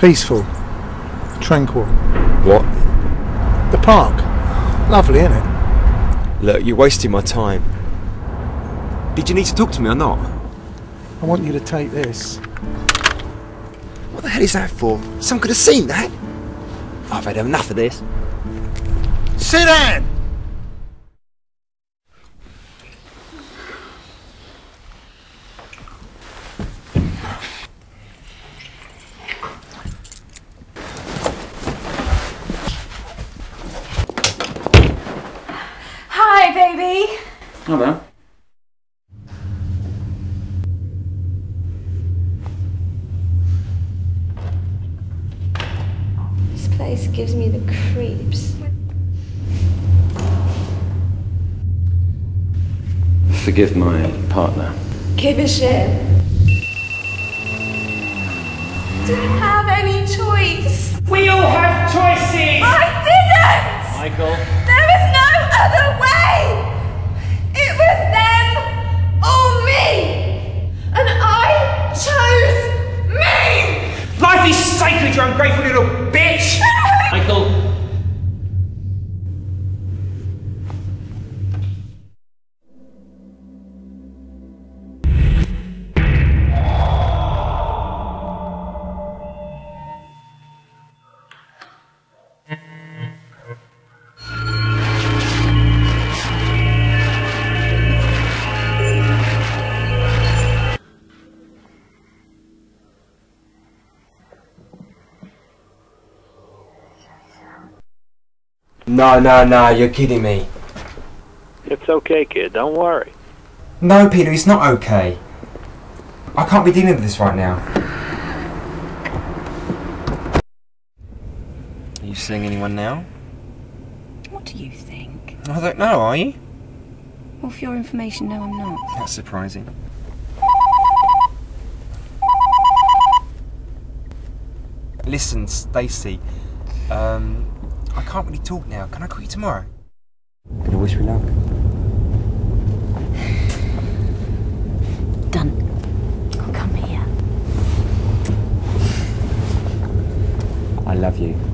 Peaceful. Tranquil. What? The park. Lovely, isn't it? Look, you're wasting my time. Did you need to talk to me or not? I want you to take this. What the hell is that for? Someone could have seen that. I've had enough of this. Sit down! Hi, baby. Hello. This place gives me the creeps. Forgive my partner. Give a shit. Didn't have any choice. We all have choices! I didn't! Michael. There was no other way! It was them or me! And I chose me! Life is sacred, you ungrateful little bitch! Michael. No, you're kidding me. It's okay, kid. Don't worry. No, Peter, it's not okay. I can't be dealing with this right now. Are you seeing anyone now? What do you think? I don't know, are you? Well, for your information, no, I'm not. That's surprising. Listen, Stacey, I can't really talk now. Can I call you tomorrow? Can I wish me luck? Done. Oh, come here. I love you.